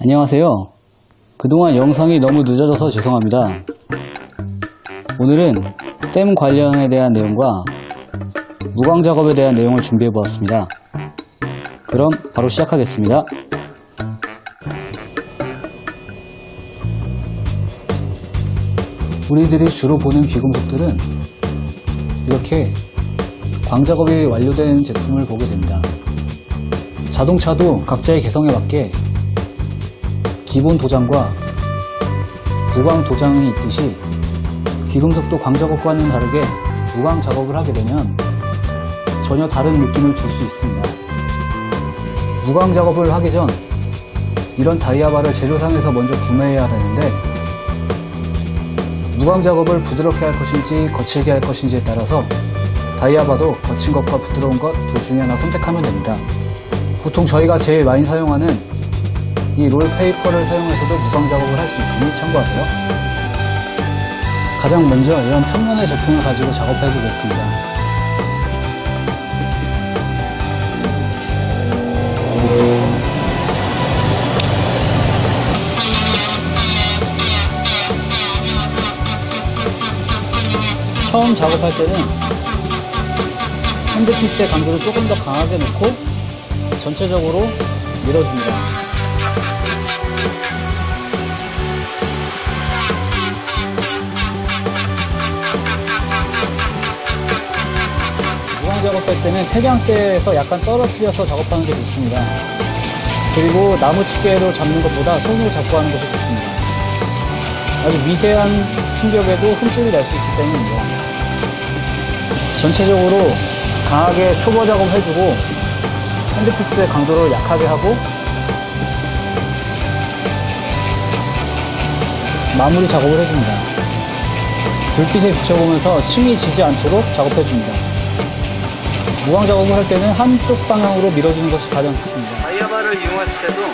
안녕하세요. 그동안 영상이 너무 늦어져서 죄송합니다. 오늘은 댐 관련에 대한 내용과 무광 작업에 대한 내용을 준비해 보았습니다. 그럼 바로 시작하겠습니다. 우리들이 주로 보는 귀금속들은 이렇게 광 작업이 완료된 제품을 보게 됩니다. 자동차도 각자의 개성에 맞게 기본 도장과 무광 도장이 있듯이 귀금속도 광 작업과는 다르게 무광 작업을 하게 되면 전혀 다른 느낌을 줄 수 있습니다. 무광 작업을 하기 전 이런 다이아바를 재료상에서 먼저 구매해야 되는데, 무광 작업을 부드럽게 할 것인지 거칠게 할 것인지에 따라서 다이아바도 거친 것과 부드러운 것 둘 중에 하나 선택하면 됩니다. 보통 저희가 제일 많이 사용하는 이 롤페이퍼를 사용해서도 무광 작업을 할 수 있으니 참고하세요. 가장 먼저 이런 평면의 제품을 가지고 작업해 보겠습니다. 처음 작업할 때는 핸드피스의 강도를 조금 더 강하게 놓고 전체적으로 밀어줍니다. 무광 작업할 때는 태양대에서 약간 떨어뜨려서 작업하는 게 좋습니다. 그리고 나무 집게로 잡는 것보다 손으로 잡고 하는 것이 좋습니다. 아주 미세한 충격에도 흠집이 날 수 있기 때문입니다. 전체적으로 강하게 초보 작업해주고 핸드피스의 강도를 약하게 하고 마무리 작업을 해줍니다. 불빛에 비춰보면서 층이 지지 않도록 작업해줍니다. 무광 작업을 할 때는 한쪽 방향으로 밀어주는 것이 가장 좋습니다. 다이아바를 이용했을 때도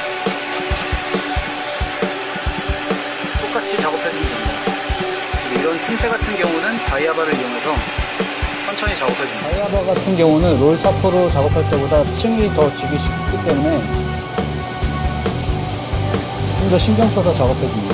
똑같이 작업해주면 됩니다. 이런 틈새 같은 경우는 다이아바를 이용해서 천천히 작업해줍니다. 다이아바 같은 경우는 롤사포로 작업할 때보다 층이 더 지기 쉽기 때문에 좀 더 신경 써서 작업해줍니다.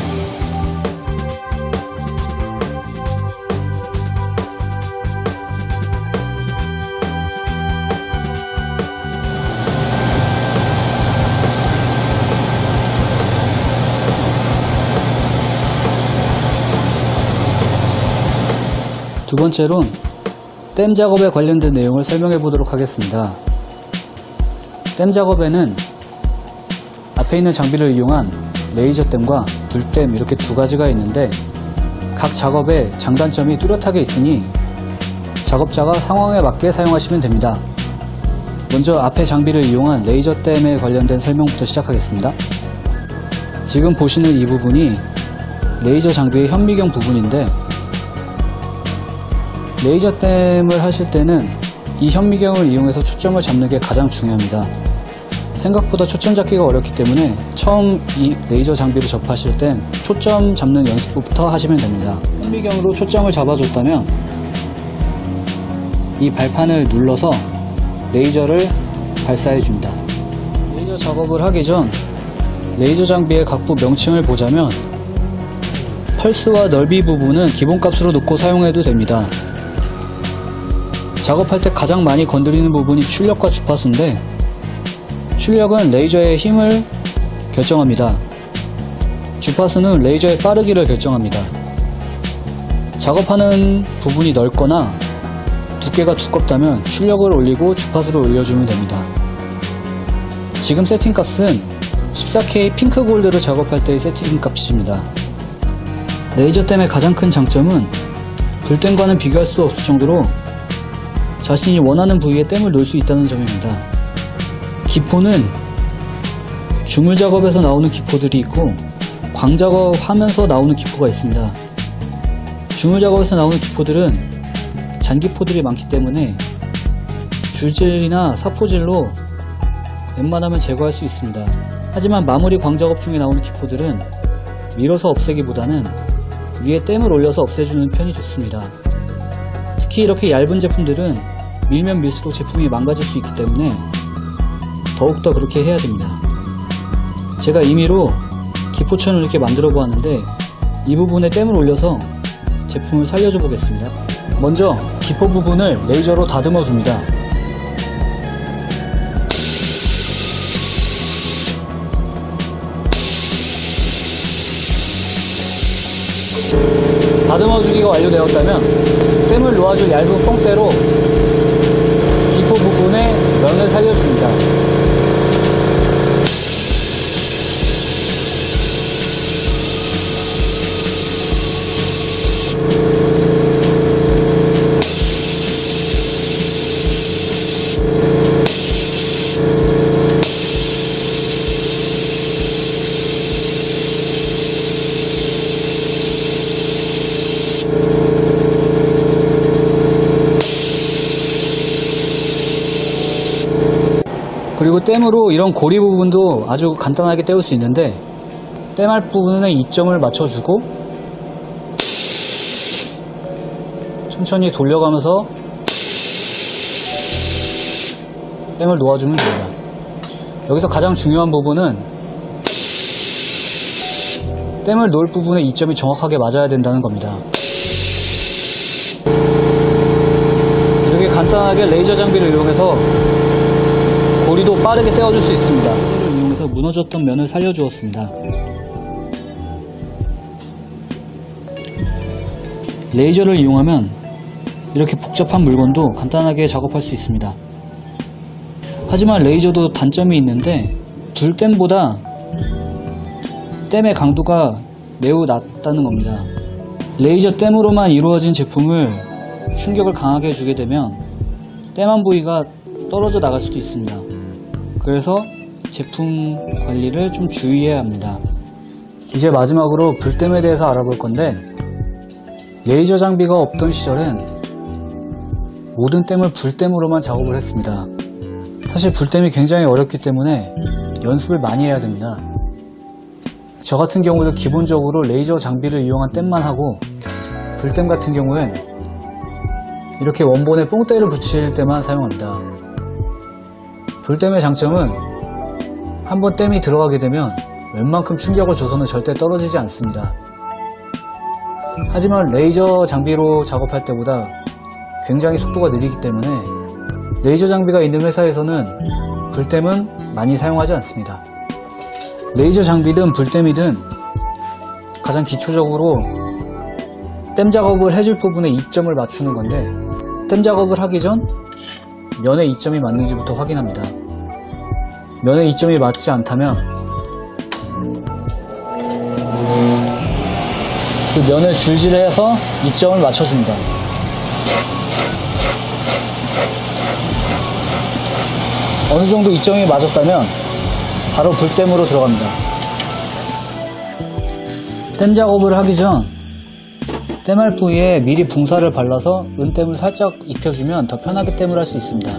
두 번째로는 댐 작업에 관련된 내용을 설명해 보도록 하겠습니다. 댐 작업에는 앞에 있는 장비를 이용한 레이저 댐과 불댐 이렇게 두 가지가 있는데, 각 작업의 장단점이 뚜렷하게 있으니 작업자가 상황에 맞게 사용하시면 됩니다. 먼저 앞에 장비를 이용한 레이저 댐에 관련된 설명부터 시작하겠습니다. 지금 보시는 이 부분이 레이저 장비의 현미경 부분인데, 레이저 댐을 하실 때는 이 현미경을 이용해서 초점을 잡는 게 가장 중요합니다. 생각보다 초점 잡기가 어렵기 때문에 처음 이 레이저 장비를 접하실 땐 초점 잡는 연습부터 하시면 됩니다. 현미경으로 초점을 잡아줬다면 이 발판을 눌러서 레이저를 발사해줍니다. 레이저 작업을 하기 전 레이저 장비의 각부 명칭을 보자면 펄스와 넓이 부분은 기본값으로 놓고 사용해도 됩니다. 작업할 때 가장 많이 건드리는 부분이 출력과 주파수인데, 출력은 레이저의 힘을 결정합니다. 주파수는 레이저의 빠르기를 결정합니다. 작업하는 부분이 넓거나 두께가 두껍다면 출력을 올리고 주파수를 올려주면 됩니다. 지금 세팅값은 14K 핑크 골드를 작업할 때의 세팅값입니다. 레이저 댐의 가장 큰 장점은 불댐과는 비교할 수 없을 정도로 자신이 원하는 부위에 댐을 놓을 수 있다는 점입니다. 기포는 주물 작업에서 나오는 기포들이 있고 광 작업하면서 나오는 기포가 있습니다. 주물 작업에서 나오는 기포들은 잔기포들이 많기 때문에 줄질이나 사포질로 웬만하면 제거할 수 있습니다. 하지만 마무리 광 작업 중에 나오는 기포들은 밀어서 없애기보다는 위에 댐을 올려서 없애주는 편이 좋습니다. 특히 이렇게 얇은 제품들은 밀면 밀수록 제품이 망가질 수 있기 때문에 더욱더 그렇게 해야 됩니다. 제가 임의로 기포천을 이렇게 만들어 보았는데 이 부분에 땜을 올려서 제품을 살려줘 보겠습니다. 먼저 기포 부분을 레이저로 다듬어 줍니다. 다듬어 주기가 완료되었다면 땜을 놓아줄 얇은 뽕대로 기포 부분에 면을 살려줍니다. 그리고 땜으로 이런 고리 부분도 아주 간단하게 떼울 수 있는데 땜할 부분에 이점을 맞춰주고 천천히 돌려가면서 땜을 놓아주면 됩니다. 여기서 가장 중요한 부분은 땜을 놓을 부분에 이점이 정확하게 맞아야 된다는 겁니다. 이렇게 간단하게 레이저 장비를 이용해서 고리도 빠르게 떼어줄 수 있습니다. 이를 이용해서 무너졌던 면을 살려주었습니다. 레이저를 이용하면 이렇게 복잡한 물건도 간단하게 작업할 수 있습니다. 하지만 레이저도 단점이 있는데 불땜보다 땜의 강도가 매우 낮다는 겁니다. 레이저 땜으로만 이루어진 제품을 충격을 강하게 주게 되면 땜한 부위가 떨어져 나갈 수도 있습니다. 그래서 제품 관리를 좀 주의해야 합니다. 이제 마지막으로 불땜에 대해서 알아볼 건데 레이저 장비가 없던 시절엔 모든 땜을 불땜으로만 작업을 했습니다. 사실 불땜이 굉장히 어렵기 때문에 연습을 많이 해야 됩니다. 저 같은 경우도 기본적으로 레이저 장비를 이용한 땜만 하고 불땜 같은 경우엔 이렇게 원본에 뽕대를 붙일 때만 사용합니다. 불땜의 장점은 한번 땜이 들어가게 되면 웬만큼 충격을 줘서는 절대 떨어지지 않습니다. 하지만 레이저 장비로 작업할 때보다 굉장히 속도가 느리기 때문에 레이저 장비가 있는 회사에서는 불땜은 많이 사용하지 않습니다. 레이저 장비든 불땜이든 가장 기초적으로 땜 작업을 해줄 부분에 이점을 맞추는 건데 땜 작업을 하기 전 면에 이점이 맞는지부터 확인합니다. 면에 이점이 맞지 않다면 그 면을 줄질해서 이점을 맞춰줍니다. 어느 정도 이점이 맞았다면 바로 불땜으로 들어갑니다. 땜 작업을 하기 전 땜할 부위에 미리 붕사를 발라서 은땜을 살짝 입혀주면 더 편하게 땜을 할 수 있습니다.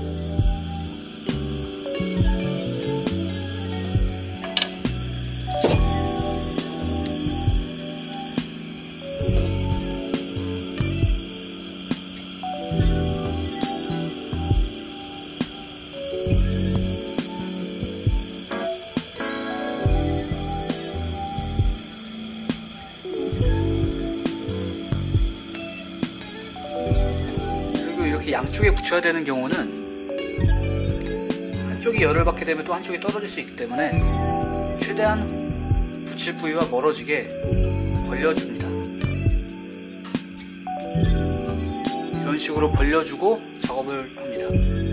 이렇게 양쪽에 붙여야 되는 경우는 한쪽이 열을 받게 되면 또 한쪽이 떨어질 수 있기 때문에 최대한 붙일 부위와 멀어지게 벌려줍니다. 이런 식으로 벌려주고 작업을 합니다.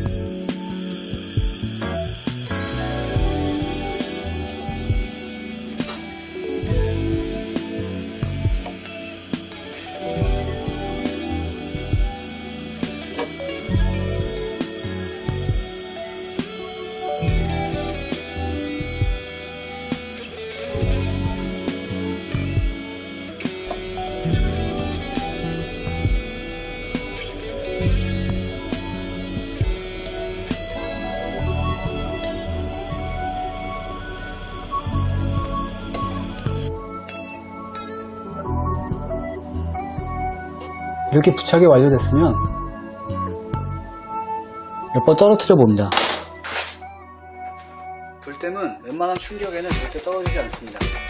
이렇게 부착이 완료됐으면 몇 번 떨어뜨려 봅니다. 물댐은 웬만한 충격에는 절대 떨어지지 않습니다.